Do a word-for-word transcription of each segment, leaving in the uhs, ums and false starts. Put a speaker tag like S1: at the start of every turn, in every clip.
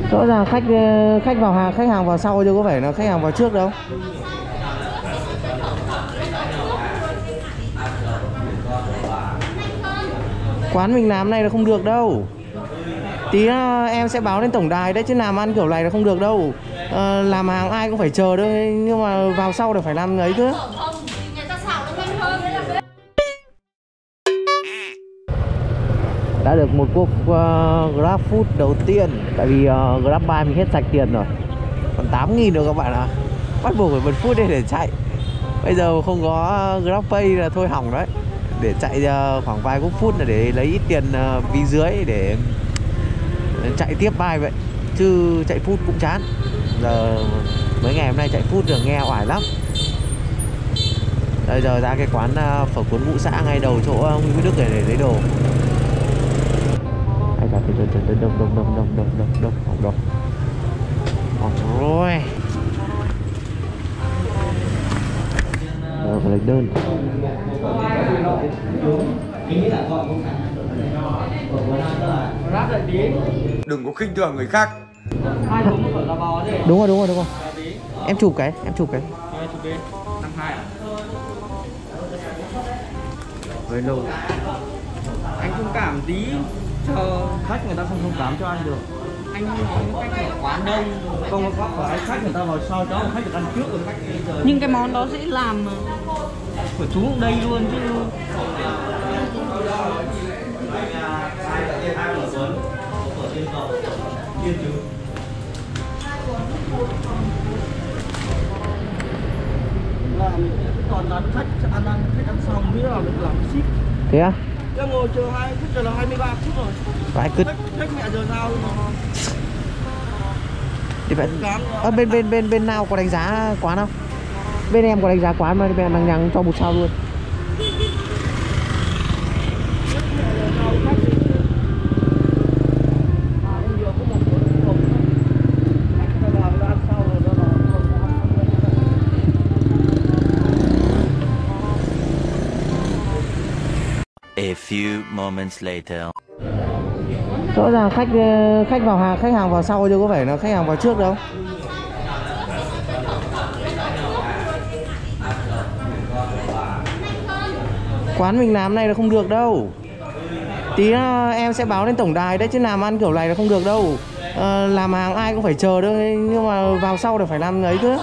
S1: Rõ ràng khách khách vào hàng, khách hàng vào sau chứ có phải là khách hàng vào trước đâu. Quán mình làm này là không được đâu. Tí em sẽ báo lên tổng đài đấy, chứ làm ăn kiểu này là không được đâu. à, Làm hàng ai cũng phải chờ đâu, nhưng mà vào sau là phải làm ấy chứ. Đã được một cuộc uh, Grab Food đầu tiên. Tại vì uh, Grab Buy mình hết sạch tiền rồi, còn tám nghìn rồi các bạn ạ. à. Bắt buộc phải bật Food đây để chạy. Bây giờ không có Grab Pay là thôi hỏng đấy. Để chạy uh, khoảng vài phút phút là để lấy ít tiền uh, ví dưới để chạy tiếp Buy vậy. Chứ chạy Food cũng chán. Giờ mấy ngày hôm nay chạy Food được nghe oải lắm. Bây giờ ra cái quán uh, phở cuốn Ngũ Xã ngay đầu chỗ uh, Nguyễn Đức để, để lấy đồ. Ai cả đông đông đông đông đông đông đông đông đông hỏng đông hỏng rồi. Rồi phải lấy đơn.
S2: Đừng có khinh thường người khác.
S1: Đúng rồi, đúng rồi, đúng rồi. Em chụp cái, em chụp cái.
S3: năm hai à?
S1: Hơi lâu.
S3: Anh thông cảm tí cho khách, người ta không thông cảm cho anh được. Anh nói khách ở quán đông, không có phải khách người ta vào sau đó, khách được ăn trước rồi khách bây giờ. Nhưng cái món đó dễ làm mà. Phải chú ở đây luôn chứ. Làm toàn là khách ăn ăn khách ăn xong biết là được làm ship.
S1: Thế á?
S3: Tôi ngồi chờ hai phút giờ là hai mươi ba phút rồi.
S1: Phải cứ
S3: Khách, khách mẹ giờ sao mà.
S1: Thì phải. Ở bên bên bên bên nào có đánh giá quán không? Bên em có đánh giá quán mà bên em đang nhắn cho một sao luôn.
S4: A few moments later.
S1: Rõ ràng khách khách vào hàng, khách hàng vào sau chứ có phải là khách hàng vào trước đâu. Quán mình làm này là không được đâu. Tí em sẽ báo lên tổng đài đấy, chứ làm ăn kiểu này là không được đâu. à, Làm hàng ai cũng phải chờ đâu, nhưng mà vào sau là phải làm ấy chứ.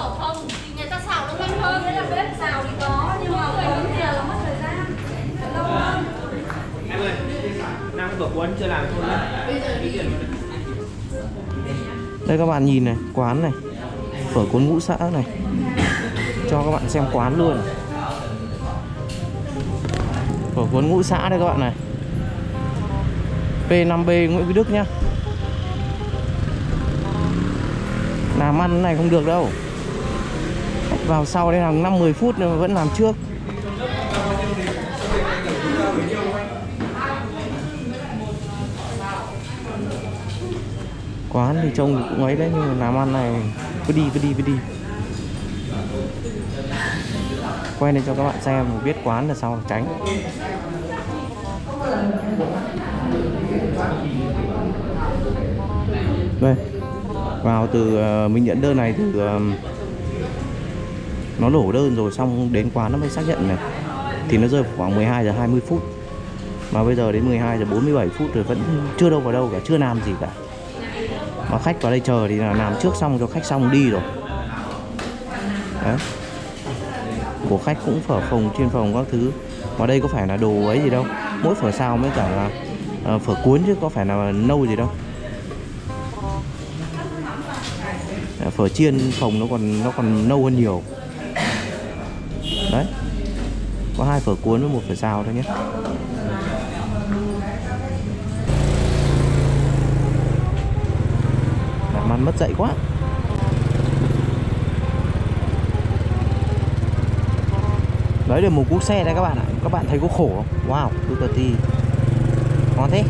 S3: Phở cuốn chưa làm thôi nhé.
S1: Đây các bạn nhìn này, quán này, phở cuốn Ngũ Xã này. Cho các bạn xem quán luôn. Phở cuốn Ngũ Xã đây các bạn này. P năm B Nguyễn Quý Đức nhá. Làm ăn này không được đâu. Vào sau đây hàng năm mười phút nhưng mà vẫn làm trước. Quán thì trông cũng ấy đấy, nhưng mà làm ăn này cứ đi cứ đi cứ đi. Quay lên cho các bạn xem biết quán là sao tránh. Đây, vào từ uh, mình nhận đơn này từ uh, nó đổ đơn rồi, xong đến quán nó mới xác nhận này, thì nó rơi khoảng mười hai giờ hai mươi phút. Mà bây giờ đến mười hai giờ bốn mươi bảy phút rồi vẫn chưa đâu vào đâu cả, chưa làm gì cả. Mà khách vào đây chờ thì là làm trước xong cho khách xong đi rồi. Đấy. Của khách cũng phở phồng trên phòng các thứ. Mà đây có phải là đồ ấy gì đâu. Mỗi phở xào mới cả là uh, phở cuốn chứ có phải là nâu gì đâu. Phở chiên phồng nó còn nó còn nâu hơn nhiều. Đấy. Có hai phở cuốn với một phở xào thôi nhé. Làm ăn mất dạy quá. Đấy là một cú xe đây các bạn ạ. Các bạn thấy có khổ không? Wow, Ducati ngon thế.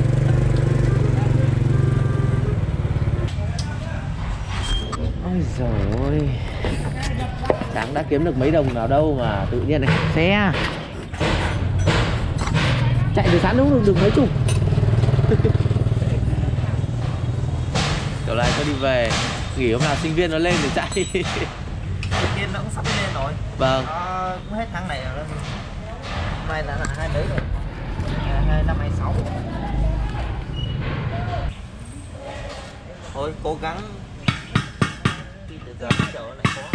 S1: Ôi giời ơi, sáng đã kiếm được mấy đồng nào đâu mà tự nhiên này xe chạy từ sáng đúng được, được mấy chục. Kiểu này có đi về, nghỉ hôm nào sinh viên nó lên thì chạy.
S3: Sinh viên nó cũng sắp lên rồi.
S1: Vâng.
S3: Nó cũng hết tháng này rồi. Hôm nay là hai mấy rồi. Hai năm hai sáu. Thôi cố gắng đi từ giờ đến giờ lại có.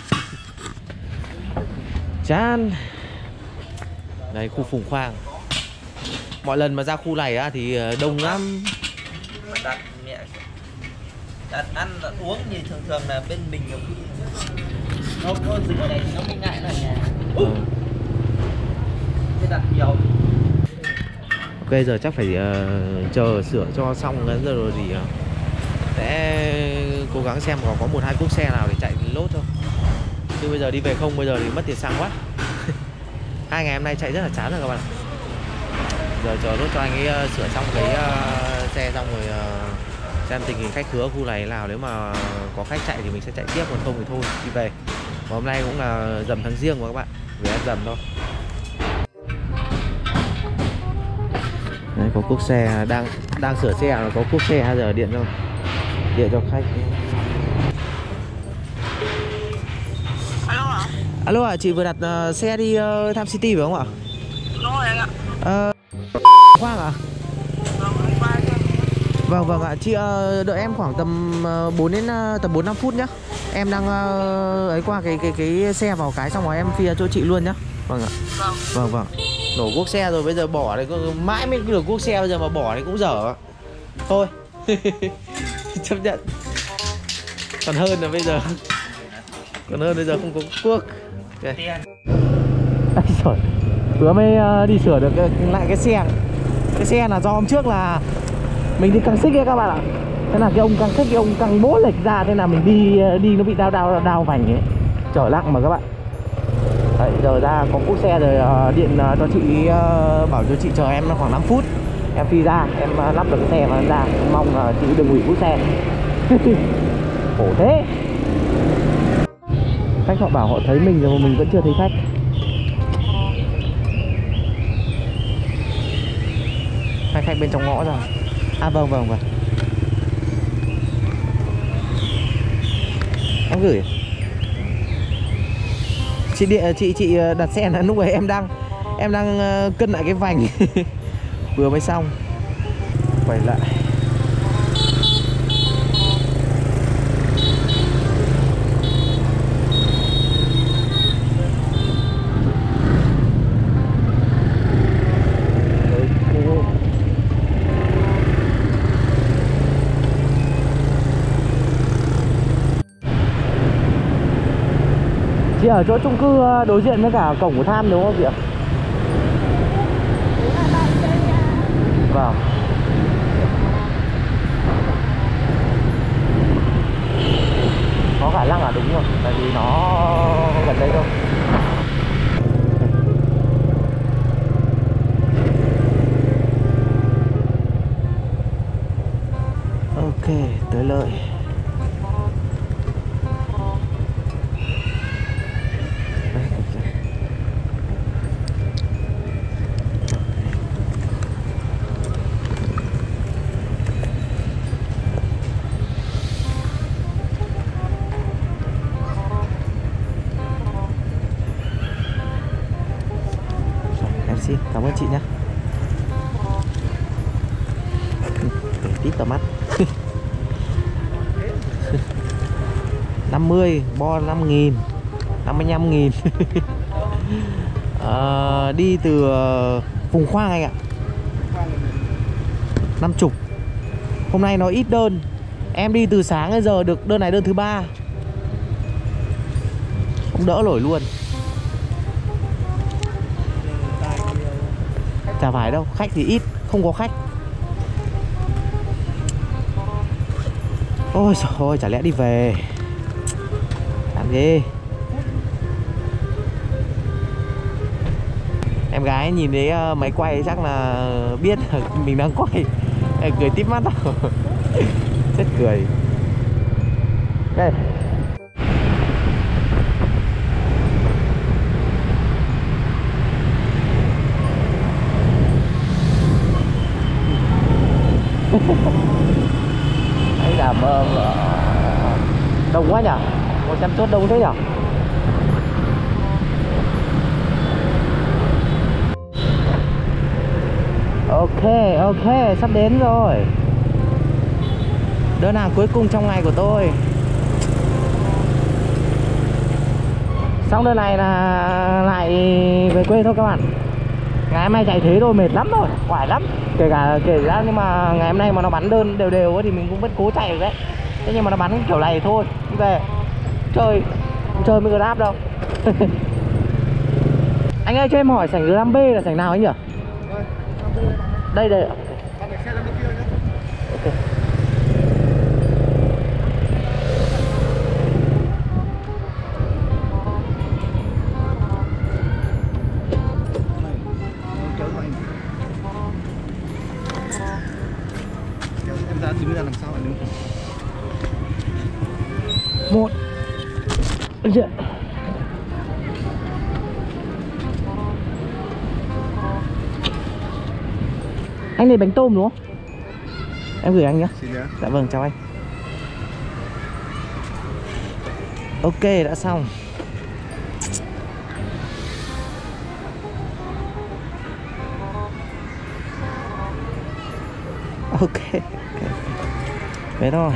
S1: Chán. Đây khu Phùng Khoang. Mọi lần mà ra khu này á thì đông lắm.
S3: Mà đặt mẹ đặt ăn đặt uống thì thường thường là bên mình nhiều khi nó nó dính ở đây nó mới ngại là nhà.
S1: Ừ.
S3: Thế đặt nhiều.
S1: Ok giờ chắc phải uh, chờ sửa cho xong rồi rồi thì uh, sẽ cố gắng xem có có một hai cuốc xe nào để chạy lốt thôi. Chứ bây giờ đi về không bây giờ thì mất tiền xăng quá. Hai ngày hôm nay chạy rất là chán rồi các bạn. Giờ chờ nốt cho anh ấy uh, sửa xong cái uh, xe xong rồi uh, xem tình hình khách khứa khu này nào, nếu mà có khách chạy thì mình sẽ chạy tiếp, còn không thì thôi đi về. Và hôm nay cũng là rằm tháng riêng của các bạn, về ăn rằm thôi. Đấy, có cuốc xe đang đang sửa xe là có cuốc xe hai giờ điện cho điện cho khách.
S5: Alo ạ?
S1: Alo ạ, à, chị vừa đặt uh, xe đi uh, Tham City phải không ạ?
S5: Đúng rồi anh ạ.
S1: Ờ Khoang ạ?
S5: Vâng, anh qua anh.
S1: Vâng vâng ạ, chị uh, đợi em khoảng tầm uh, bốn đến uh, tầm bốn năm phút nhá. Em đang uh, ấy qua cái cái cái xe vào cái xong rồi em phi cho chị luôn nhá. Vâng ạ.
S5: Vâng.
S1: Vâng vâng. Nổ cuốc xe rồi bây giờ bỏ đấy, mãi mới được cuốc xe bây giờ mà bỏ đấy cũng dở. Thôi. Chấp nhận. Còn hơn là bây giờ. Còn hơn bây giờ không có cuốc. Okay. Ây giời. Vừa mới uh, đi sửa được cái, lại cái xe. Cái xe là do hôm trước là mình đi căng xích ấy các bạn ạ. Thế là cái ông căng xích, cái ông căng bố lệch ra, thế là mình đi đi nó bị đau đau đau vành ấy. Chở nặng mà các bạn. Đấy, giờ ra có cuốc xe rồi uh, điện uh, cho chị, uh, bảo cho chị chờ em khoảng năm phút. Em phi ra, em uh, lắp được cái xe và em ra. Em mong uh, chị đừng hủy cuốc xe. Khổ thế. Khách họ bảo họ thấy mình rồi mà mình vẫn chưa thấy khách. Hai khách bên trong ngõ rồi. À vâng vâng vâng. Em gửi. Chị địa chị chị đặt xe là lúc ấy em đang em đang cân lại cái vành. Vừa mới xong. Quay lại. Chị ở chỗ chung cư đối diện với cả cổng của Tham đúng không chị ạ? Vâng. Có khả năng là đúng rồi, tại vì nó gần đây thôi. Ok, tới lợi. Xin cảm ơn chị nhé. Để tít tầm mắt. năm mươi bo năm nghìn, năm mươi lăm nghìn. À, đi từ Phùng Khoang anh ạ. năm mươi. Hôm nay nó ít đơn. Em đi từ sáng đến giờ được đơn này đơn thứ ba. Không đỡ nổi luôn. Chả phải đâu, khách thì ít, không có khách. Ôi trời ơi, chả lẽ đi về. Làm gì. Em gái nhìn thấy máy quay chắc là biết mình đang quay. Cười tít mắt đâu. Rất cười. Đây. Anh đảm giảm uh, đông quá nhỉ, một trăm chốt đông thế nhỉ. Ok ok, sắp đến rồi. Đơn hàng cuối cùng trong ngày của tôi. Xong đơn này là lại về quê thôi các bạn. Ngày hôm nay chạy thế thôi, mệt lắm rồi, quải lắm. Kể cả kể ra nhưng mà ngày hôm nay mà nó bắn đơn đều đều ấy, thì mình cũng vẫn cố chạy được đấy. Thế nhưng mà nó bắn kiểu này thôi, đi về chơi, không chơi mới Grab đâu. Anh ơi cho em hỏi sảnh năm B là sảnh nào anh nhỉ? Đây đây. Ok.
S3: Em ra thì mới ra làm sao anh?
S1: Một. Dạ. Anh lấy bánh tôm đúng không? Em gửi anh nhé. Dạ vâng, chào anh. Ok, đã xong. Ok. Thế thôi.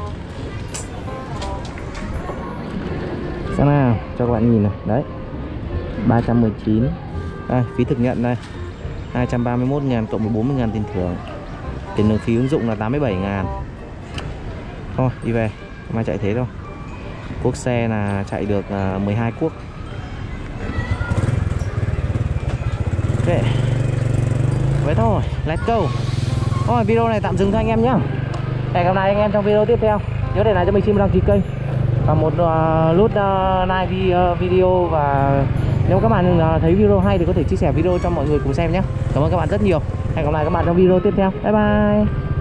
S1: Xem nào, cho các bạn nhìn này. Đấy, ba trăm mười chín. Đây, phí thực nhận đây, hai trăm ba mươi mốt ngàn cộng với bốn mươi ngàn tiền thưởng. Tiền đường phí ứng dụng là tám mươi bảy ngàn. Thôi, đi về, mai chạy thế thôi. Cuốc xe là chạy được uh, mười hai cuốc. Ok. Vậy thôi, let's go. Thôi, video này tạm dừng thôi anh em nhé. Hẹn gặp lại anh em trong video tiếp theo. Nhớ để lại cho mình xin một đăng ký kênh và một uh, nút uh, like video. Và nếu các bạn uh, thấy video hay thì có thể chia sẻ video cho mọi người cùng xem nhé. Cảm ơn các bạn rất nhiều. Hẹn gặp lại các bạn trong video tiếp theo. Bye bye.